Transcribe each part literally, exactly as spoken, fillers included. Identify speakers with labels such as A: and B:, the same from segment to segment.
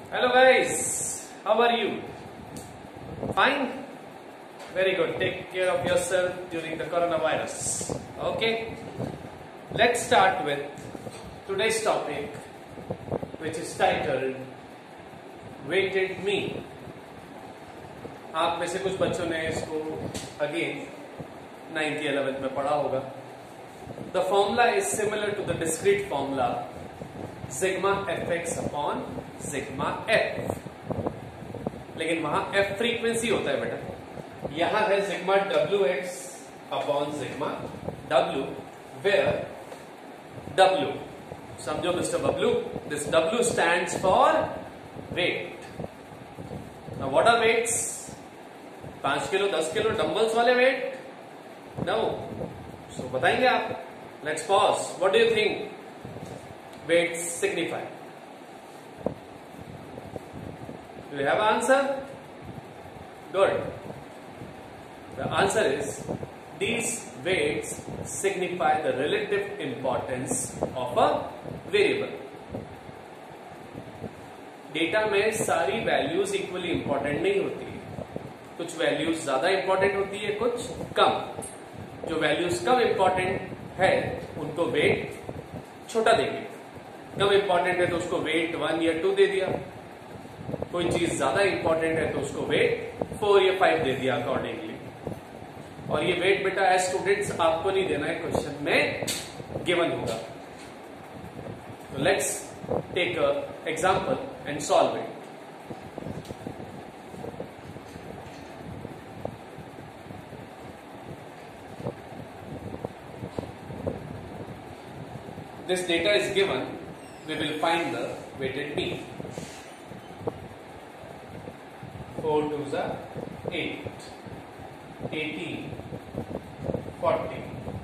A: Hello guys, how are you? Fine? Very good. Take care of yourself during the coronavirus. Okay? Let's start with today's topic, which is titled Weighted Mean. आप में से कुछ बच्चों ने इसको again ninth या eleventh में पढ़ा होगा. The formula is similar to the discrete formula sigma fx upon sigma f. लेकिन वहां f फ्रीक्वेंसी होता है बेटा, यहां है sigma wx upon sigma w, where w, समझो mister Bablu, this w stands for weight. Now what are weights? पांच kilo दस किलो डंबल्स वाले वेट? नो. सो बताएंगे आप. Let's pause. What do you think weights signify? Do you have an answer? Good. The answer is these weights signify the relative importance of a variable. Data में सारी values equally important नहीं होती है. कुछ values ज्यादा important होती है, कुछ कम. जो वैल्यूज कम इंपॉर्टेंट है उनको वेट छोटा देंगे. कम इंपॉर्टेंट है तो उसको वेट वन या टू दे दिया. कोई चीज ज्यादा इंपॉर्टेंट है तो उसको वेट फोर या फाइव दे दिया अकॉर्डिंगली. और ये वेट बेटा एज स्टूडेंट्स आपको नहीं देना है, क्वेश्चन में गिवन होगा. तो let's take a example and solve it. This data is given, we will find the weighted mean. four twos are eight, eighteen, forty.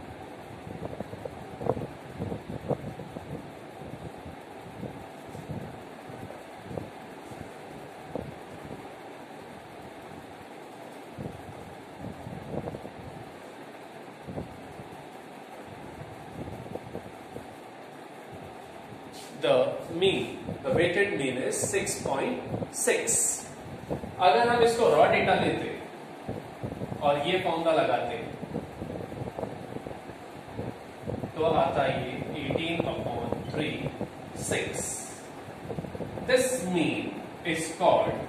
A: The mean, the weighted mean is six point six. अगर हम इसको raw data लेते और ये formula लगाते तो आता ये eighteen upon three, six. This mean is called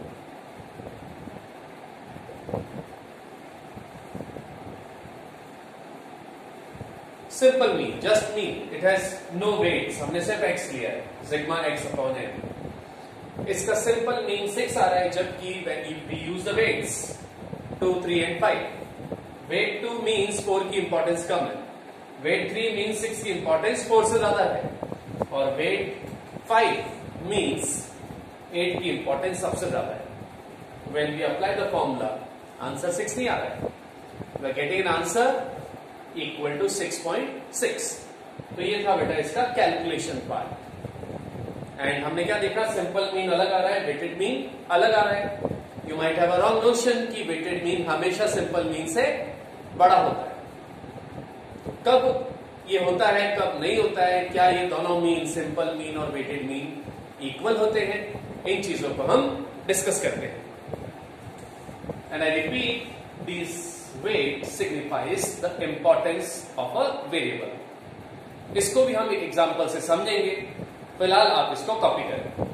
A: simple mean, just mean. It has no weights. हमने सिर्फ x लिया है, सिग्मा x अपॉन n. इसका सिंपल मीन सिक्स आ रहा है, जबकि we use the weights two, three and five. Weight two means four की इंपॉर्टेंस कम है, वेट थ्री मीन्स सिक्स की इंपॉर्टेंस फोर से ज्यादा है, और वेट फाइव मीन्स एट की इंपॉर्टेंस सबसे ज्यादा है. When we apply the formula answer six नहीं आ रहा है. We are getting an answer equal to six point six. तो ये था बेटा इसका कैलकुलेशन पार्ट. एंड हमने क्या देखा, सिंपल मीन अलग आ रहा है, वेटेड मीन अलग आ रहा है. You might have a wrong notion कि वेटेड मीन हमेशा सिंपल मीन से बड़ा होता है. तो कब ये होता है, कब नहीं होता है, क्या ये दोनों मीन सिंपल मीन और वेटेड मीन इक्वल होते हैं, इन चीजों को हम डिस्कस करते हैं. And I repeat, this weight signifies the importance of a variable. इसको भी हम एक एग्जांपल से समझेंगे. फिलहाल आप इसको कॉपी करें.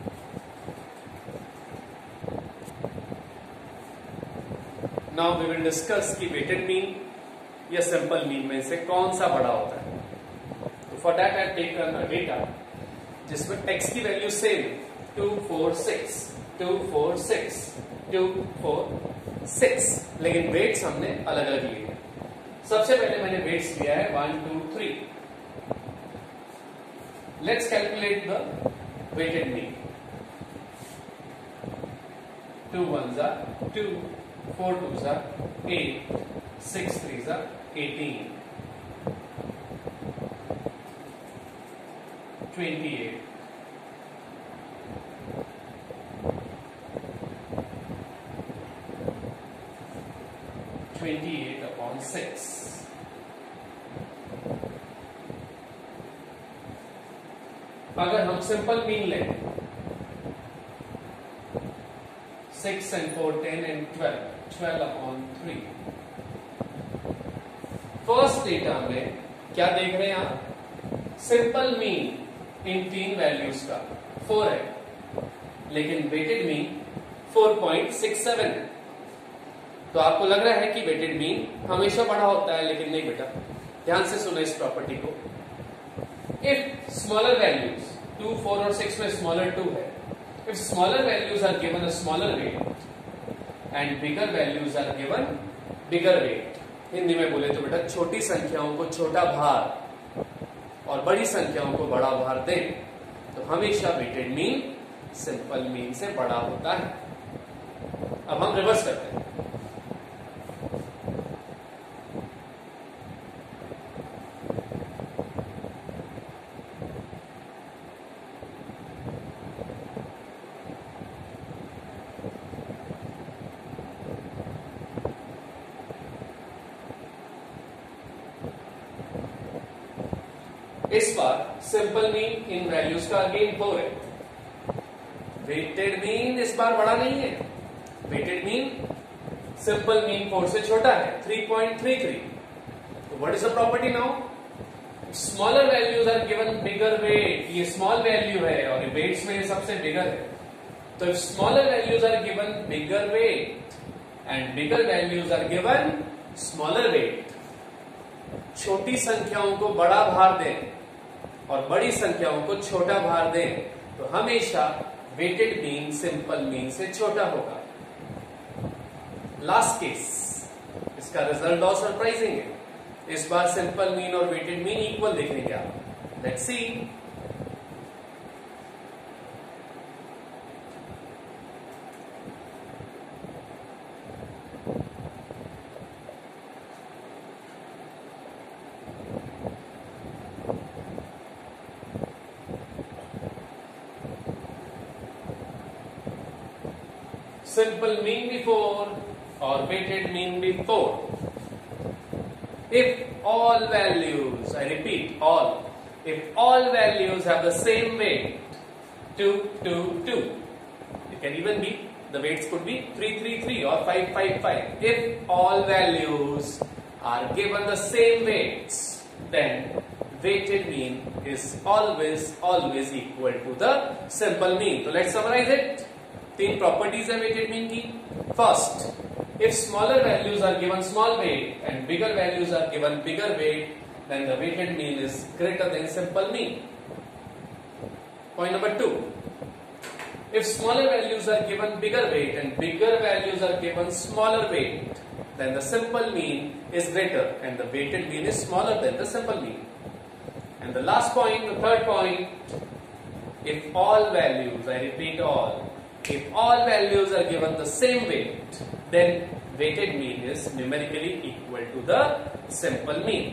A: नाउ वी विल डिस्कस कि वेटेड मीन या सिंपल मीन में से कौन सा बड़ा होता है. तो for that I taken a data जिसमें x की value same two four six, two four six, two four six, लेकिन वेट्स हमने अलग अलग लिए हैं. सबसे पहले मैंने वेट्स लिया है one two three. Let's calculate the weighted mean. Two one ज़ा टू, फोर टू ज़ा एट, सिक्स थ्री ज़ा eighteen, twenty eight, twenty-eight upon six. अगर हम सिंपल मीन लें six and four ten and twelve, twelve upon three. First data में क्या देख रहे हैं आप? सिंपल मीन इन तीन वैल्यूज का फोर है, लेकिन weighted mean four point six seven है। तो आपको लग रहा है कि वेटेड मीन हमेशा बड़ा होता है, लेकिन नहीं बेटा, ध्यान से सुनो इस प्रॉपर्टी को। If smaller values two, four और सिक्स में स्मॉलर टू है, if smaller values are given a smaller weight and bigger values are given bigger weight, Hindi में बोले तो बेटा छोटी संख्याओं को छोटा भार और बड़ी संख्याओं को बड़ा भार दें, तो हमेशा वेटेड मीन सिंपल मीन से बड़ा होता है। अब हम रिवर्स करते हैं। इस बार सिंपल मीन इन वैल्यूज का अगेन फोर है, वेटेड मीन इस बार बड़ा नहीं है, weighted mean simple mean four से छोटा है, थ्री पॉइंट थ्री थ्री। तो what is the property now? Smaller values are given bigger weight, ये स्मॉल वैल्यू है और वेट्स में सबसे बिगर है। तो if smaller values are given bigger weight and bigger values are given smaller weight, छोटी संख्याओं को बड़ा भार दें और बड़ी संख्याओं को छोटा भार दें, तो हमेशा वेटेड मीन सिंपल मीन से छोटा होगा। लास्ट केस, इसका रिजल्ट और सरप्राइजिंग है। इस बार सिंपल मीन और वेटेड मीन इक्वल देखेंगे आप। Let's see. Simple mean before or weighted mean before. If all values, I repeat, all, if all values have the same weight, two, two, two, it can even be, the weights could be three, three, three or five, five, five. If all values are given the same weights, then weighted mean is always, always equal to the simple mean. So let's summarize it. तीन properties है weighted mean की। First, if smaller values are given small weight and bigger values are given bigger weight, then the weighted mean is greater than simple mean. Point number two, if smaller values are given bigger weight and bigger values are given smaller weight, then the simple mean is greater and the weighted mean is smaller than the simple mean. And the last point, the third point, if all values, I repeat all, if all values are given the same weight, then weighted mean is numerically equal to the simple mean.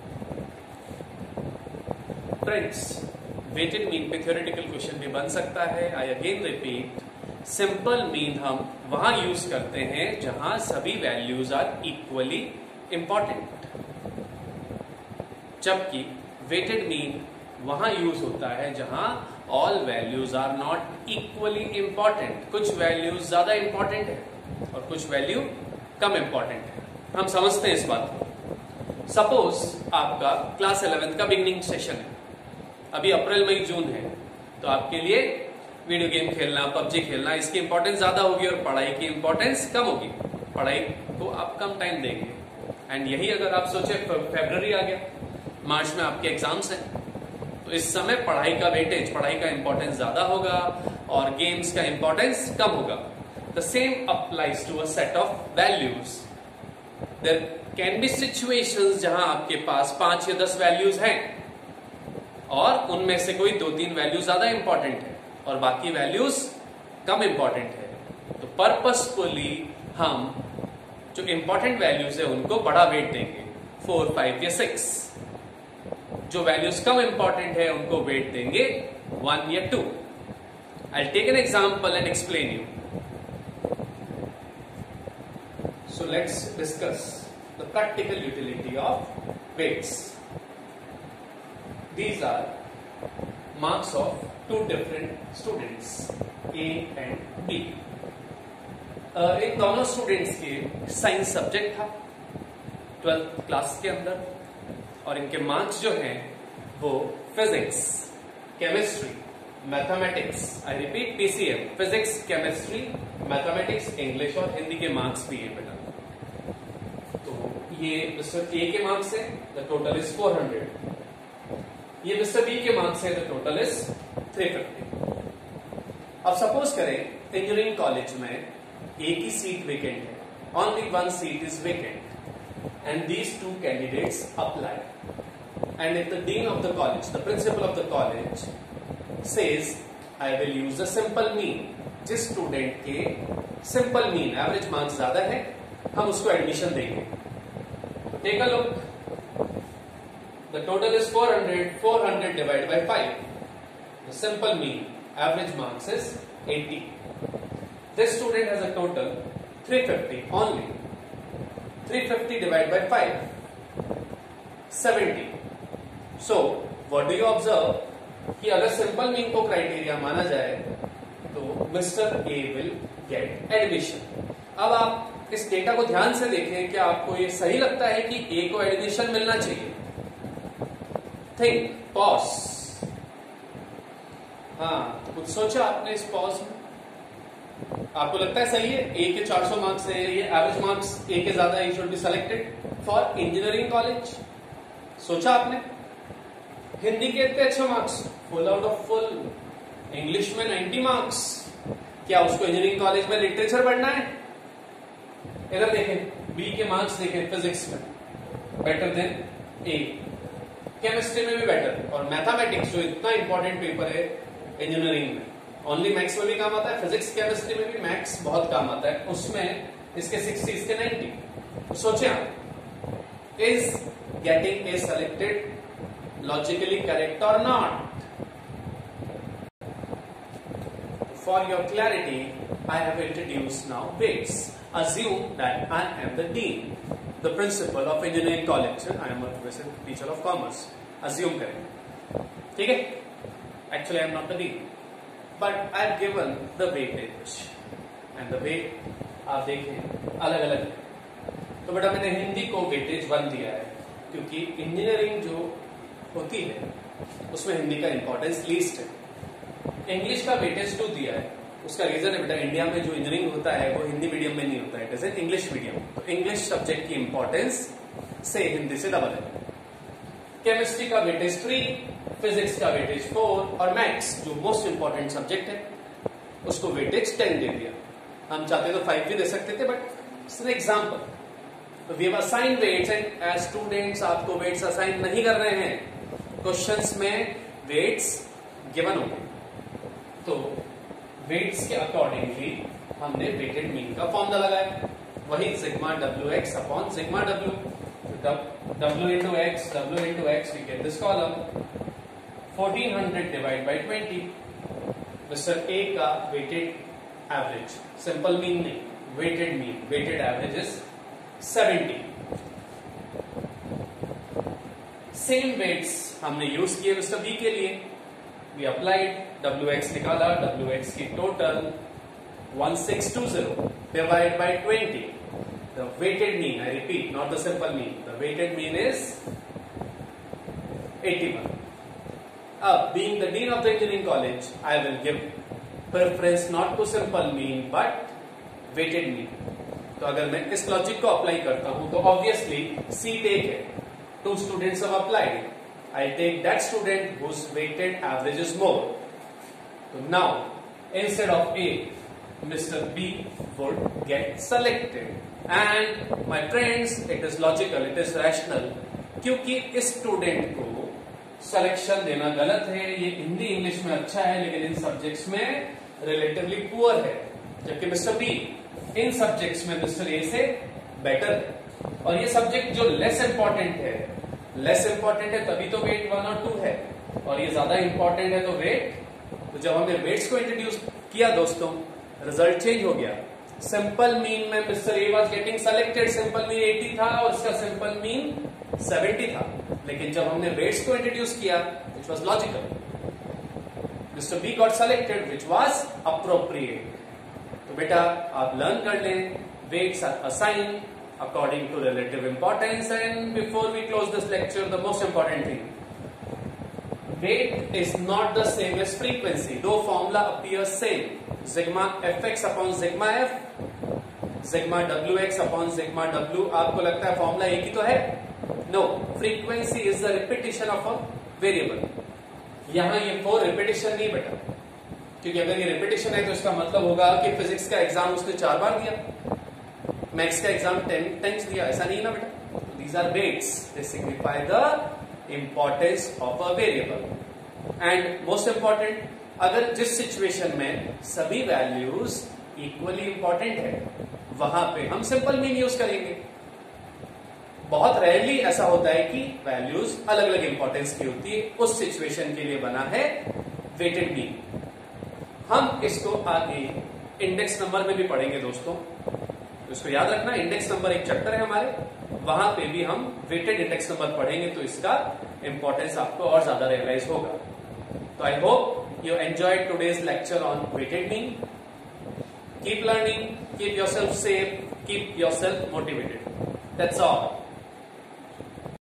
A: Friends, weighted mean पे theoretical question भी बन सकता है। I again repeat, simple mean हम वहां use करते हैं जहां सभी values are equally important, जबकि weighted mean वहां यूज होता है जहां all values are not equally important, कुछ वैल्यूज ज्यादा इंपॉर्टेंट है और कुछ वैल्यू कम इंपॉर्टेंट है। हम समझते हैं इस बात को। सपोज आपका क्लास इलेवेंथ का बिगिनिंग सेशन है, अभी अप्रैल मई जून है, तो आपके लिए वीडियो गेम खेलना, पबजी खेलना, इसकी इंपॉर्टेंस ज्यादा होगी और पढ़ाई की इंपॉर्टेंस कम होगी। पढ़ाई को आप कम टाइम देंगे। एंड यही अगर आप सोचे फरवरी आ गया, मार्च में आपके एग्जाम्स हैं, तो इस समय पढ़ाई का वेटेज, पढ़ाई का इंपॉर्टेंस ज्यादा होगा और गेम्स का इंपॉर्टेंस कम होगा। The same applies to a set of values. There can be situations जहां आपके पास पांच या दस वैल्यूज हैं और उनमें से कोई दो तीन वैल्यूज ज्यादा इंपॉर्टेंट है और बाकी वैल्यूज कम इंपॉर्टेंट है। तो पर्पसफुली हम जो इंपॉर्टेंट वैल्यूज है उनको बड़ा वेट देंगे, फोर, फाइव या सिक्स। जो वैल्यूज कम इंपॉर्टेंट है उनको वेट देंगे वन या two. I take an example and explain you. So let's discuss the practical utility of weights. These are marks of two different students, A and B. इन दोनों students के science subject था twelfth class के अंदर, और इनके marks जो हैं वो physics, chemistry, mathematics, I repeat PCM, physics, chemistry, mathematics, English और हिंदी के मार्क्स भी है बेटा। तो ये मिस्टर ए के मार्क्स है, the total is four hundred. ये मिस्टर बी के मार्क्स है, the total is three fifty. अब सपोज करें इंजीनियरिंग कॉलेज में एक ही सीट वेकेंट है, only one seat is vacant and these two candidates apply, and if the dean of the college, the principal of the college says I will use the simple mean, जिस student के simple mean average marks ज्यादा है हम उसको admission देंगे। Take a look, the total is four hundred, four hundred divide by five, the simple mean average marks is eighty. This student has a total three fifty only, three fifty divide by five, seventy. So what do you observe कि अगर simple mean को criteria माना जाए तो mister A will get admission. अब आप इस data को ध्यान से देखें, क्या आपको ये सही लगता है कि ए को एडमिशन मिलना चाहिए? Think, pause. हाँ, कुछ सोचा आपने इस पॉज में? आपको लगता है सही है? ए के चार सौ मार्क्स है, ये एवरेज मार्क्स ए के ज्यादा, he should be selected for engineering college. सोचा आपने? हिंदी के इतने अच्छे marks, full out of full, English में नाइंटी मार्क्स, क्या उसको इंजीनियरिंग कॉलेज में लिटरेचर पढ़ना है? इधर देखें, बी के मार्क्स देखें, फिजिक्स में बेटर देन ए, केमिस्ट्री में भी बेटर, और मैथमेटिक्स जो इतना इंपॉर्टेंट पेपर है इंजीनियरिंग में, ओनली मैथ्स में भी काम आता है, फिजिक्स केमिस्ट्री में भी मैथ्स बहुत काम आता है, उसमें इसके सिक्सटी, इसके नाइंटी। तो सोचे आप, is getting A selected logically correct or not? For your clarity, I have introduced now weights. Assume that I am the dean, the principal of engineering college. I am a teacher of commerce. Assume करें, ठीक है? Actually, I am not the dean, but I have given the weightage, and the weight आप देखें अलग अलग है। तो बेटा मैंने हिंदी को weightage वन दिया है, क्योंकि इंजीनियरिंग जो होती है उसमें हिंदी का इंपॉर्टेंस लीस्ट है। इंग्लिश का वेटेज टू दिया है, उसका रीजन है बेटा इंडिया में जो इंजीनियरिंग होता है वो हिंदी मीडियम में नहीं होता है, जैसे इंग्लिश मीडियम, तो इंग्लिश सब्जेक्ट की इंपॉर्टेंस से हिंदी से डबल है। केमिस्ट्री का वेटेज थ्री, फिजिक्स का वेटेज फोर, और मैथ्स जो मोस्ट इंपॉर्टेंट सब्जेक्ट है उसको वेटेज टेन दे दिया। हम चाहते तो फाइव भी दे सकते थे, बट इट्स एन एग्जाम्पल। तो we have assign weights, and as students आपको वेट्स असाइन नहीं कर रहे हैं, क्वेश्चंस में वेट्स गिवन होंगे, तो वेट्स के अकॉर्डिंगली हमने वेटेड मीन का फॉर्मूला लगाया, वही sigma W X upon sigma W, W into X, W into X, we get this column, fourteen hundred divide by twenty, mister A का weighted average, simple mean नहीं, weighted mean, weighted average is seventy. Same weights हमने use किए mister B के लिए, we applied, W X निकाला, W X की total one six two zero divide by twenty, the weighted mean, I repeat, not the simple mean, the weighted mean is eighty one. अब being the dean of the engineering college, I will give preference not to simple mean but weighted mean. तो अगर मैं इस logic को apply करता हूं तो obviously seat एक है, two students have applied, I take that student whose weighted average is more. So now, instead of A, Mister B would get selected. And my friends, it is logical, it is rational, क्योंकि इस student को selection देना गलत है, ये Hindi English में अच्छा है लेकिन इन सब्जेक्ट्स में रिलेटिवली पुअर है, जबकि मिस्टर बी इन सब्जेक्ट्स में मिस्टर ए से बेटर है, और ये सब्जेक्ट जो लेस इंपॉर्टेंट है, लेस इंपॉर्टेंट है तभी तो वेट वन और टू है, और ये ज्यादा इंपॉर्टेंट है तो वेट, तो जब हमने वेट्स को इंट्रोड्यूस किया दोस्तों, रिजल्ट चेंज हो गया। सिंपल मीन में mister A was getting selected, simple mean eighty था और इसका सिंपल मीन सेवेंटी था, लेकिन जब हमने वेट्स को इंट्रोड्यूस किया which was logical, mister B got selected which was appropriate. तो तो बेटा आप लर्न कर लें, weights are assign according to relative importance. And before we close this lecture, the most important thing, weight is not the same as frequency, though formula appears same. Sigma fx upon sigma f, sigma wx upon sigma w. आपको लगता है formula एक ही तो है? No, frequency is the repetition of a variable. यहां ये four repetition नहीं बेटा, क्योंकि अगर ये रिपीटिशन है तो इसका मतलब होगा कि फिजिक्स का एग्जाम उसने चार बार दिया, मैथ्स का एग्जाम टेन टाइम्स दिया, ऐसा नहीं है ना बेटा. These are weights, they signify the importance of a variable. And most important, अगर जिस सिचुएशन में सभी वैल्यूज इक्वली इंपॉर्टेंट है वहां पे हम सिंपल मीन यूज करेंगे. बहुत रेयरली ऐसा होता है कि वैल्यूज अलग अलग इंपॉर्टेंस की होती है, उस सिचुएशन के लिए बना है वेटेड मीन. हम इसको आगे इंडेक्स नंबर में भी पढ़ेंगे दोस्तों, तो इसको याद रखना. इंडेक्स नंबर एक चैप्टर है हमारे, वहां पे भी हम वेटेड इंडेक्स नंबर पढ़ेंगे, तो इसका इंपॉर्टेंस आपको और ज्यादा रियलाइज होगा. तो I hope you enjoyed today's lecture on weighted mean. Keep learning, keep yourself safe, keep yourself motivated. That's all.